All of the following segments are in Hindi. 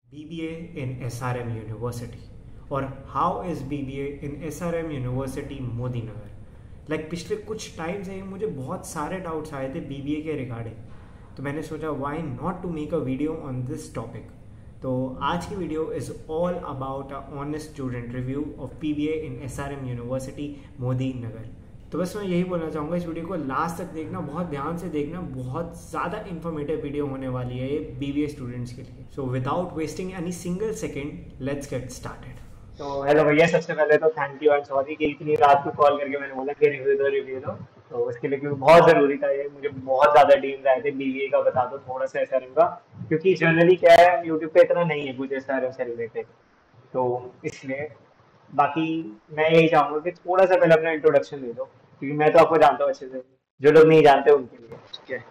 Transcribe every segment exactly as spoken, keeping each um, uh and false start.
B B A in S R M University और how is B B A in S R M university Modi Nagar. Like पिछले कुछ टाइम से ही मुझे बहुत सारे डाउट्स आए थे बी बी ए के रिगार्डिंग, तो मैंने सोचा why not to make a video on this topic. तो आज की video is all about a honest student review of P B A in S R M university Modi Nagar. तो बस मैं यही बोलना चाहूँगा, इस वीडियो को लास्ट तक देखना, बहुत ध्यान से देखना, बहुत ज़्यादा इन्फॉर्मेटिव वीडियो होने वाली है ये बी बी ए स्टूडेंट्स के लिए। So without wasting any single second let's get started. तो हेलो भैया, सबसे पहले तो थैंक यू एंड सॉरी कि इतनी रात को कॉल करके मैंने बोला कि रिव्यू दो रिव्यू दो। तो उसके लिए क्योंकि बहुत ज़रूरी था ये, मुझे बहुत ज़्यादा डीम्स आए थे बी बी ए का, बता दो थोड़ा सा एसआरएम का, क्योंकि जनरली क्या है यूट्यूब पे इतना नहीं है कुछ एसआरएम से रिलेटेड, तो इसलिए। बाकी मैं यही चाहूँगा कि थोड़ा सा पहले अपना इंट्रोडक्शन दे दो, क्योंकि मैं तो आपको जानता हूँ अच्छे से, जो लोग नहीं जानते उनके लिए। ठीक है,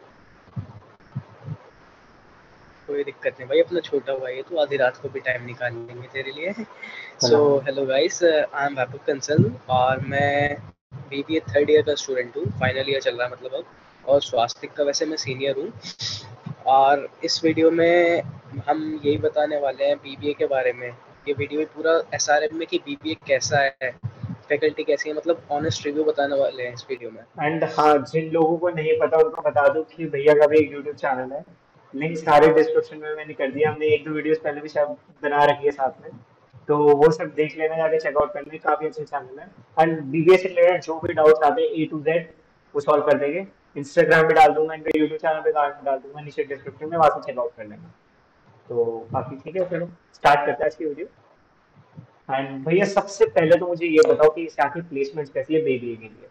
कोई दिक्कत नहीं भाई, अपना छोटा भाई है तो आधी रात को भी टाइम निकाल लेंगे तेरे लिए। सो चलो। Hello guys, I am Vaibhav Kansal और मैं बीबीए थर्ड ईयर का स्टूडेंट हूँ। फाइनल ईयर चल रहा है मतलब अब, और स्वास्थ्य का वैसे मैं सीनियर हूँ। और इस वीडियो में हम यही बताने वाले हैं बीबीए के बारे में। ये वीडियो पूरा एसआरएम में कि बीबीए कैसा है, फैकल्टी कैसी है, मतलब ऑनेस्ट रिव्यू बताने वाले हैं इस वीडियो में। एंड हाँ, जिन लोगों को नहीं पता उनको बता दूं कि भैया का भी एक यूट्यूब चैनल है, लिंक सारे डिस्क्रिप्शन में मैंने कर दिया। हमने एक दो वीडियोस पहले भी शायद बना रखी है साथ में, तो वो सब देख लेना, जाके चेकआउट करना है, काफी अच्छा चैनल है। एंड बी बी ए से रिलेटेड जो भी डाउट्स आते हैं ए टू जेड वो सॉल्व कर देंगे। इंस्टाग्राम पे डाल दूंगा, इनका यूट्यूब चैनल पे डाल डाल दूंगा नीचे डिस्क्रिप्शन में, वहां से चेकआउट कर लेना। तो बाकी ठीक है, चलो स्टार्ट करते हैं आज की वीडियो। एंड भैया सबसे पहले तो मुझे ये बताओ कि इस यहाँ की प्लेसमेंट कैसी है बी बी ए के लिए।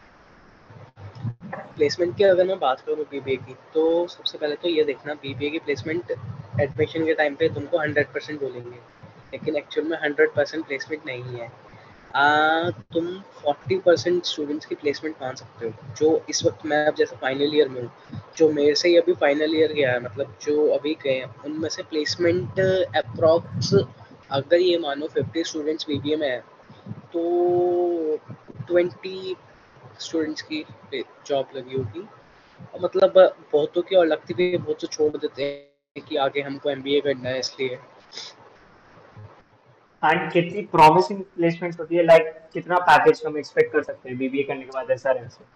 प्लेसमेंट की अगर मैं बात करूँ बीबीए की, तो सबसे पहले तो ये देखना, बीबीए की प्लेसमेंट एडमिशन के टाइम पे तुमको हंड्रेड परसेंट बोलेंगे, लेकिन एक्चुअल में हंड्रेड परसेंट प्लेसमेंट नहीं है। आ, तुम फोर्टी परसेंट स्टूडेंट्स की प्लेसमेंट मान सकते हो, जो इस वक्त मैं अब जैसे फाइनल ईयर में हूँ, जो मेरे से ही अभी फाइनल ईयर गया है, मतलब जो अभी गए हैं उनमें से प्लेसमेंट अप्रॉक्स, अगर ये मानो फिफ्टी स्टूडेंट्स बीबीए में है तो ट्वेंटी स्टूडेंट्स की जॉब लगी होगी। मतलब बहुतों की और लगती भी है, बहुत से छोड़ देते हैं कि आगे हमको एमबीए करना है इसलिए। एंड कितनी प्रॉमिसिंग प्लेसमेंट्स होती है, लाइक कितना पैकेज हम एक्सपेक्ट कर सकते हैं बी बी ए करने के बाद एस आर एम से।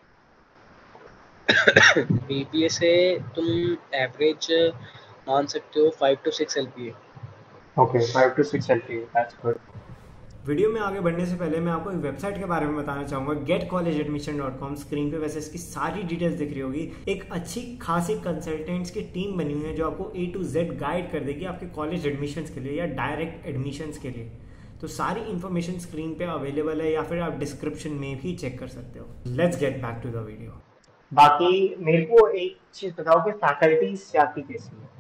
बीबीए से तुम एवरेज मान सकते हो five to six LPA. Okay, five to six L P, that's good. Video में आगे बढ़ने से पहले मैं आपको एक वेबसाइट के बारे में बताना चाहूँगा, get college admission dot com. Screen पे वैसे इसकी सारी डिटेल्स दिख रही होगी। एक अच्छी खासी कंसल्टेंट्स की टीम बनी हुई है जो आपको ए टू जेड गाइड कर देगी आपके कॉलेज एडमिशन्स के लिए या डायरेक्ट एडमिशन्स के लिए। तो सारी इन्फॉर्मेशन स्क्रीन पे अवेलेबल है, या फिर आप डिस्क्रिप्शन में भी चेक कर सकते हो। Let's get back to the video. बाकी मेरे को एक चीज बताओ कि फैकल्टीज क्या की कैसी है।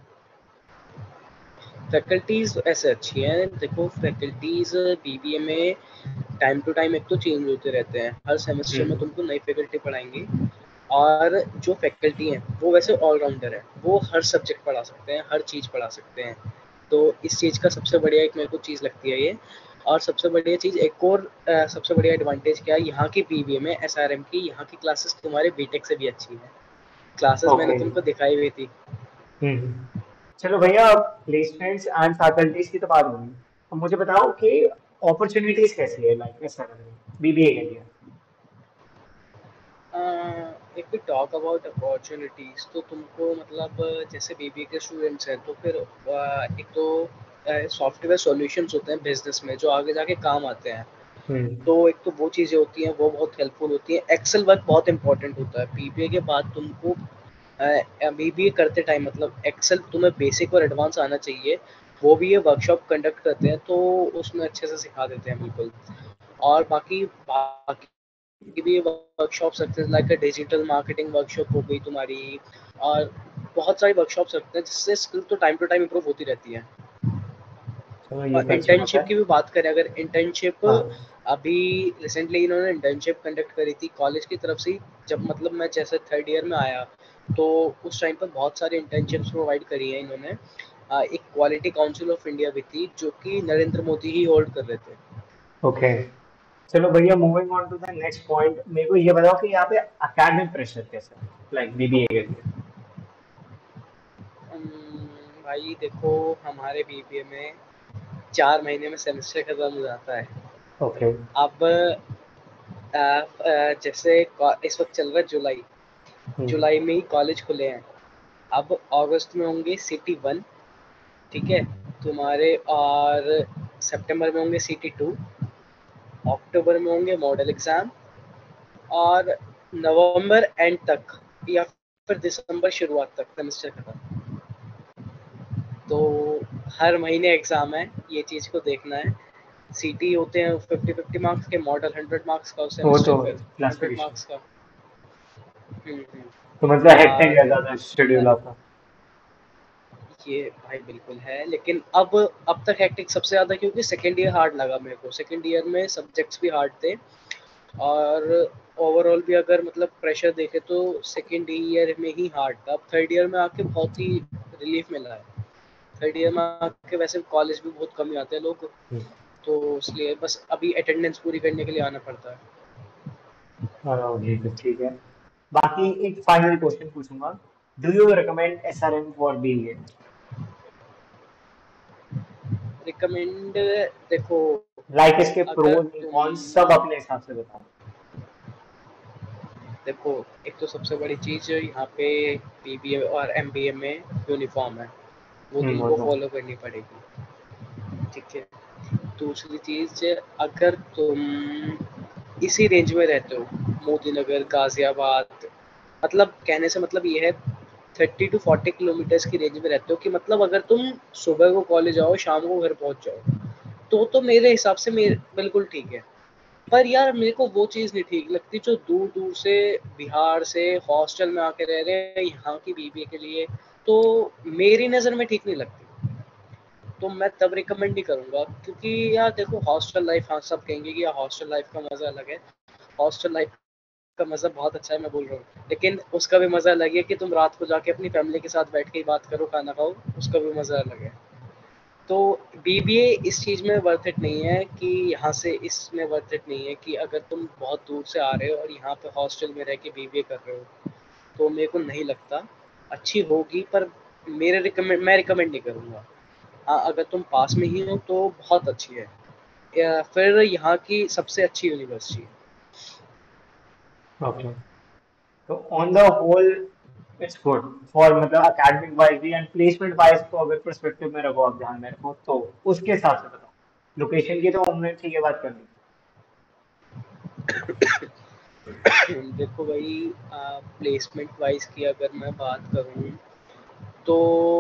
फैकल्टीज ऐसे अच्छी हैं, देखो फैकल्टीज बीबीए में टाइम टू टाइम एक तो चेंज होते रहते हैं, हर सेमेस्टर में हम्म। तुमको नई फैकल्टी पढ़ाएंगे। और जो फैकल्टी हैं वो वैसे ऑलराउंडर है, वो हर सब्जेक्ट पढ़ा सकते हैं, हर चीज़ पढ़ा सकते हैं। तो इस चीज़ का सबसे बढ़िया एक मेरे को चीज़ लगती है ये। और सबसे बढ़िया चीज़ एक और, अ, सबसे बढ़िया एडवांटेज क्या है यहाँ की बीबीए में, एसआरएम की यहाँ की क्लासेस तुम्हारे बीटेक से भी अच्छी है। क्लासेस मैंने ओके। तुमको दिखाई हुई थी। हम्म। चलो भैया, प्लेसमेंट्स एंड फैकल्टीज की तो बात होगी, अब मुझे बताओ कि अपॉर्चुनिटीज कैसी है लाइक एस आर एम में बी बी ए के लिए। If we talk about opportunities, तो तुमको मतलब जैसे बीबीए के स्टूडेंट्स हैं तो फिर अ, एक तो सॉफ्टवेयर सॉल्यूशंस होते हैं बिजनेस में जो आगे जाके काम आते हैं। हम्म। तो एक तो वो चीज़ें होती हैं, वो बहुत हेल्पफुल होती हैं। एक्सेल वर्क बहुत इंपॉर्टेंट होता है बीबीए के बाद तुमको। बीबीए करते टाइम मतलब एक्सेल तुम्हें बेसिक और एडवांस आना चाहिए। वो भी ये वर्कशॉप कंडक्ट करते हैं तो उसमें अच्छे से सिखा देते हैं बिल्कुल। और बाकी बाकी भी वर्कशॉप्स रखते हैं, लाइक डिजिटल मार्केटिंग वर्कशॉप हो गई तुम्हारी, और बहुत सारी वर्कशॉप्स रखते हैं जिससे स्किल तो टाइम टू टाइम इंप्रूव होती रहती है। चलो ये और तो अच्छी बात है। इंटर्नशिप की भी बात करें, अगर इंटर्नशिप हाँ। अभी रिसेंटली इन्होंने इंटर्नशिप कंडक्ट करी थी कॉलेज की तरफ से ही, जब मतलब मैं जैसे थर्ड ईयर में आया तो उस टाइम पर बहुत सारी इंटर्नशिप्स प्रोवाइड करी हैं इन्होंने। अ, एक क्वालिटी काउंसिल ऑफ इंडिया भी थी जो कि नरेंद्र मोदी ही होल्ड कर रहे थे। ओके। चलो भैया, moving on to the next point, मेरे को ये बताओ कि यहाँ पे एकेडमिक प्रेशर कैसा है लाइक बी बी ए के लिए। भाई देखो, हमारे बीबीए में चार महीने में सेमेस्टर खत्म हो जाता है। ओके। अब अ, अ, जैसे को- इस वक्त चल रहा है जुलाई, हम्म। जुलाई में ही कॉलेज खुले हैं। अब अगस्त में होंगे सिटी वन, ठीक है तुम्हारे, और सितंबर में होंगे सिटी टू, अक्टूबर में होंगे मॉडल एग्जाम, और नवंबर एंड तक या फिर दिसंबर शुरुआत तक सेमेस्टर खत्म। तो हर महीने एग्जाम है, ये चीज़ को देखना है। सीटी होते हैं फिफ्टी फिफ्टी मार्क्स के, मॉडल हंड्रेड मार्क्स का, और वो तो सेमेस्टर फिर हंड्रेड क्लासिफिकेशन। मार्क्स का। हम्म हम्म। तो मतलब हेक्टिक है और ज्यादा शेड्यूल आपका। ये भाई बिल्कुल है, लेकिन अब अब तक हेक्टिक सबसे ज़्यादा क्योंकि सेकेंड ईयर हार्ड लगा मेरे को। सेकेंड ईयर में सब्जेक्ट्स भी हार्ड थे, और ओवरऑल भी अगर मतलब प्रेशर देखे तो सेकेंड ईयर में ही हार्ड था। अब थर्ड ईयर में आके बहुत ही रिलीफ मिला है। थर्ड ईयर में आके वैसे कॉलेज भी बहुत कम ही आते हैं लोग, हम्म। तो इसलिए बस अभी अटेंडेंस पूरी करने के लिए आना पड़ता है। हाँ जी, तो ठीक है। बाकी एक फाइनल क्वेश्चन पूछूंगा। Do you recommend SRM for BA? Recommend, देखो लाइक इसके अगर प्रोज तुम, कॉन्स सब अपने हिसाब से बताओ। देखो एक तो सबसे बड़ी चीज़ यहाँ पे बीबीए और एमबीए में यूनिफॉर्म है, वो हम्म, वो तुमको तो। फॉलो करनी पड़ेगी, ठीक है। दूसरी चीज़, अगर तुम इसी रेंज में रहते हो, मोदी नगर, गाजियाबाद, मतलब कहने से मतलब ये है थर्टी टू फोर्टी किलोमीटर्स की रेंज में रहते हो, कि मतलब अगर तुम सुबह को कॉलेज आओ शाम को घर पहुंच जाओ, तो तो मेरे हिसाब से मेरे बिल्कुल ठीक है। पर यार मेरे को वो चीज़ नहीं ठीक लगती जो दूर दूर से, बिहार से हॉस्टल में आके रह रहे हैं यहाँ की बीबीए के लिए, तो मेरी नज़र में ठीक नहीं लगती। तो मैं तब रिकमेंड नहीं करूँगा, क्योंकि यार देखो हॉस्टल लाइफ, हाँ सब कहेंगे कि यार हॉस्टल लाइफ का मज़ा अलग है। हॉस्टल लाइफ का मज़ा बहुत अच्छा है, मैं बोल रहा हूँ, लेकिन उसका भी मज़ा अलग है कि तुम रात को जाके अपनी फैमिली के साथ बैठ के ही बात करो, खाना खाओ, उसका भी मज़ा अलग है। तो बीबीए इस चीज़ में वर्थ इट नहीं है कि यहाँ से, इसमें वर्थ इट नहीं है कि अगर तुम बहुत दूर से आ रहे हो और यहाँ पे हॉस्टल में रह के बीबीए कर रहे हो, तो मेरे को नहीं लगता अच्छी होगी। पर मेरे रिकमेंड मैं रिकमेंड नहीं करूँगा। हाँ अगर तुम पास में ही हो तो बहुत अच्छी है, या फिर यहाँ की सबसे अच्छी यूनिवर्सिटी है। ओके। तो on the whole it's good for मतलब एकेडमिक वाइज भी एंड प्लेसमेंट वाइज को अगर पर्सपेक्टिव में रखो आप ध्यान में रखो तो उसके हिसाब से बताओ। लोकेशन की तो हमने ठीक है बात कर ली। देखो भाई, प्लेसमेंट वाइज की अगर मैं बात करूँ तो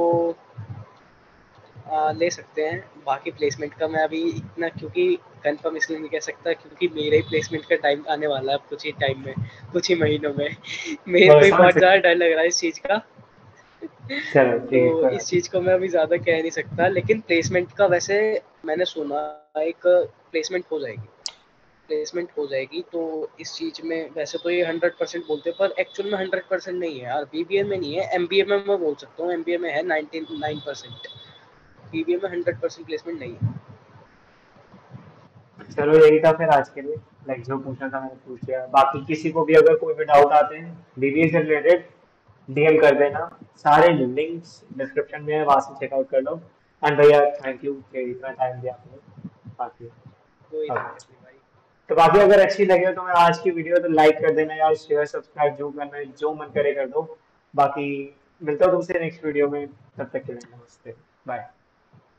आ, ले सकते हैं। बाकी प्लेसमेंट का मैं अभी इतना क्योंकि कंफर्म इसलिए नहीं कह सकता, क्योंकि मेरे ही प्लेसमेंट का टाइम आने वाला है अब कुछ ही टाइम में, कुछ ही महीनों में। मेरे तो को ही समझ बहुत ज़्यादा सकते डर लग रहा है इस चीज़ का। चलो तो ठीक है, कोई इस बात चीज़ को मैं अभी ज़्यादा कह नहीं सकता, लेकिन प्लेसमेंट का वैसे मैंने सुना एक प्लेसमेंट हो जाएगी, प्लेसमेंट हो जाएगी। तो इस चीज़ में वैसे तो ये हंड्रेड परसेंट बोलते हैं, पर एक्चुअल में हंड्रेड परसेंट नहीं है यार, बीबीए में नहीं है, एमबीए में मैं बोल सकता हूँ, एमबीए में है नाइन्टी नाइन परसेंट, बीबीए में हंड्रेड परसेंट प्लेसमेंट नहीं है। नहीं। चलो यही था फिर आज के लिए। लाइक जो पूछना था मैंने पूछ लिया। बाकी किसी को भी अगर कोई भी डाउट आते हैं बीबीए से रिलेटेड डीएम कर देना। सारे लिंक्स डिस्क्रिप्शन में है, वहां से चेकआउट कर लो। एंड भैया थैंक यू कि इतना टाइम दिया आपने। बाकी कोई अब दिक्कत नहीं भाई। तो बाकी अगर अच्छी लगे तो मैं आज की वीडियो तो लाइक कर देना यार, शेयर सब्सक्राइब जो करना है जो मन करे कर दो। बाकी मिलता हूँ तुमसे नेक्स्ट वीडियो में, तब तक के लिए नमस्ते, बाय।